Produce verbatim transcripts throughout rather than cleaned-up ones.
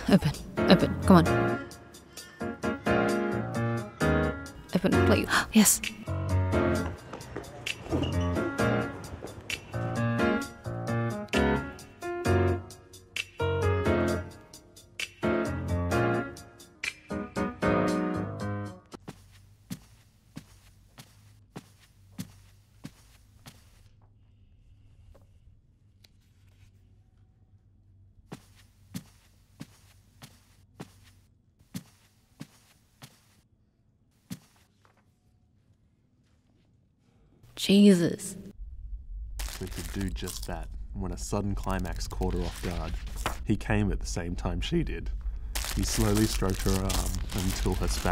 Open. Open. Come on. Open, please. Yes. Jesus. We could do just that when a sudden climax caught her off guard. He came at the same time she did. He slowly stroked her arm until her spat.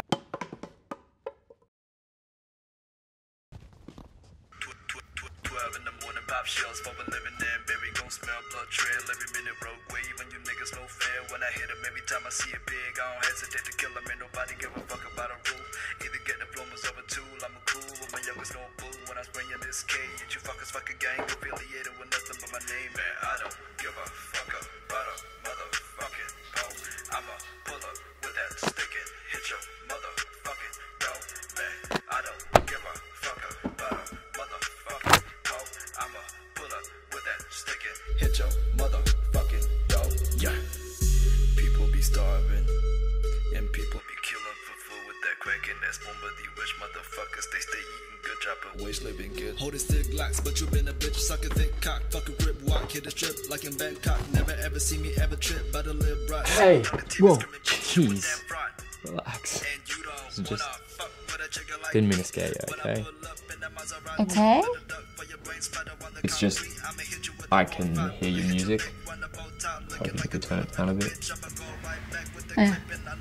twelve in the morning, pop shells for a living and baby gon' smell blood trail every minute rogue wave and you niggas no fair. When I hit him every time I see a big, I don't hesitate to kill him. Ain't nobody give a fuck about a rule. Either get diplomas over tool, I'm a cool with my youngest no boo. When I spring in this cage, you fuckers fuck a gang affiliated with nothing but my name. Man, I don't give a fuck about a motherfucking pole. I'ma pull up with that stick and hit your motherfucking door. Man, I don't give a fuck about a motherfucking pole. I'ma pull up with that stick and hit your motherfucking door. Yeah, people be starving and people be killing for food with that crack and that spoon, but the rich motherfuckers they stay eating good, dropping waste, living good. Holding stick locks, but you been a bitch, suck a thick cock, fuck a grip, walk, hit a strip like in Bangkok. Never ever see me ever trip, but I live right. Hey, whoa, jeez, relax. This is just didn't mean to scare you, okay? Okay? It's just I can hear your music. So I could turn it down a bit. Yeah.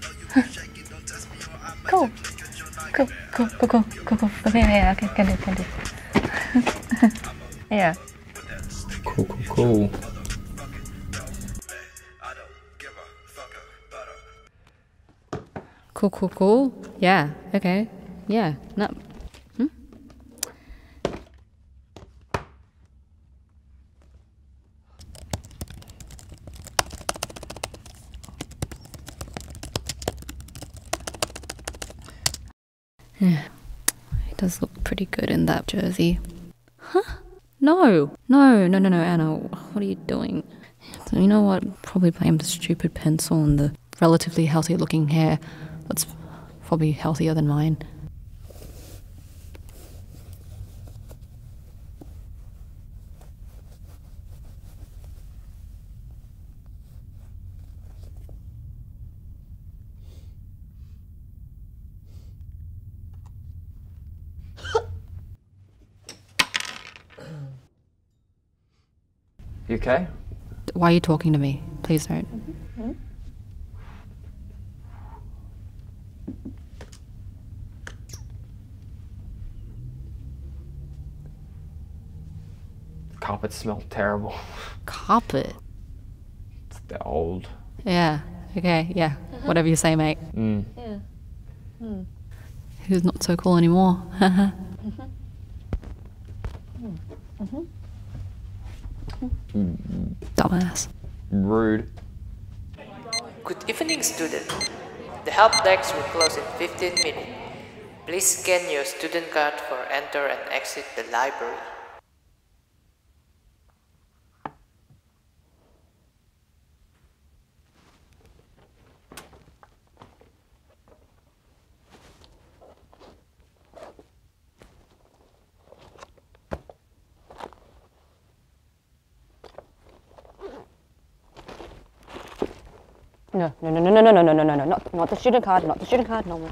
Cool. Cool, cool, cool, cool, cool, cool. Okay, yeah, okay, can do, can do. Yeah. Cool, cool, cool. Cool, cool, cool. Yeah, okay. Yeah, no. Hmm? Yeah, he does look pretty good in that jersey. Huh? No, no, no, no, no, Anna, what are you doing? So you know what? Probably blame the stupid pencil and the relatively healthy looking hair. That's probably healthier than mine. You okay? Why are you talking to me? Please don't. Mm-hmm. Carpet smelled terrible. Carpet? It's they're old. Yeah, okay, yeah. Whatever you say, mate. Mm. Yeah. Mm. Who's not so cool anymore? Mm-hmm. Mm-hmm. Mm. Dumbass. Rude. Good evening, student. The help desk will close in fifteen minutes. Please scan your student card for enter and exit the library. No, no, no, no, no, no, no, no, no, no, no, not, not the student card, not the student card, no.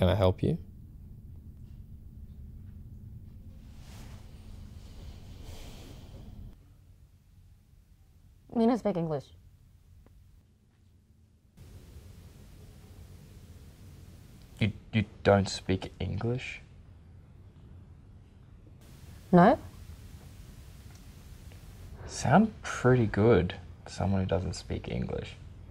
Can I help you? Nina speak English. You, you don't speak English? No? Sound pretty good for someone who doesn't speak English.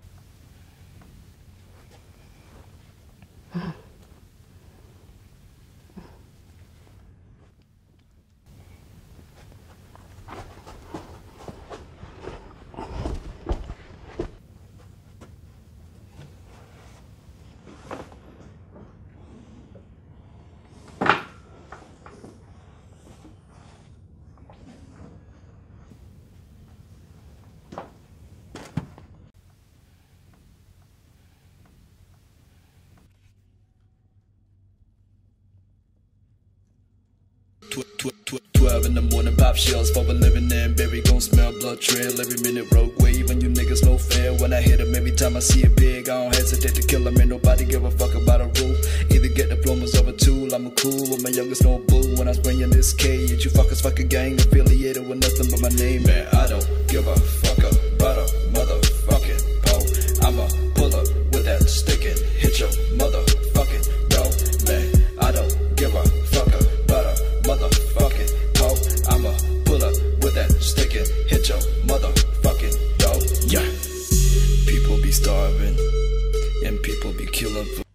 twelve in the morning, pop shells for a living and berry gon' smell blood trail every minute. Rogue wave and you niggas no fair. When I hit 'em, every time I see it big, I don't hesitate to kill 'em. Ain't nobody give a fuck about a rule. Either get diplomas or a tool. I'm a cool with my youngest no boo. When I spring in this cage, you fuckers fuck a gang affiliated with nothing but my name. Man, I don't give a fuck about a motherfucking pole. I'ma pull up with that stick and hit your motherfucking door. Man, I don't give a fuck about a motherfucking pole. I'ma pull up with that stick and hit your motherfucking door. Yeah, people be starving and people be killing for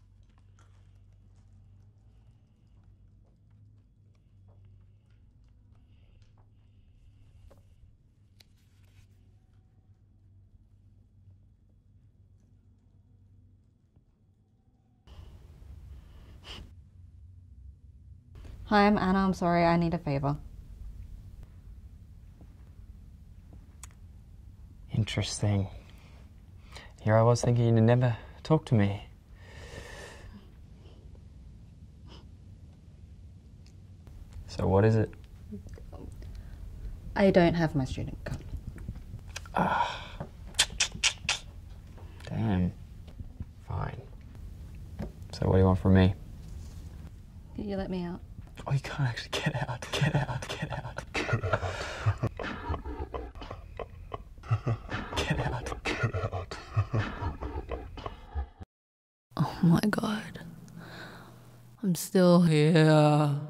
Hi, I'm Anna. I'm sorry, I need a favor. Interesting. Here I was thinking you'd never talk to me. So what is it? I don't have my student card. Ah. Damn. Fine. So what do you want from me? Can you let me out? Oh, you can't actually get out. Get out. Get out. Get out. Get out. Get out. Oh my god. I'm still here.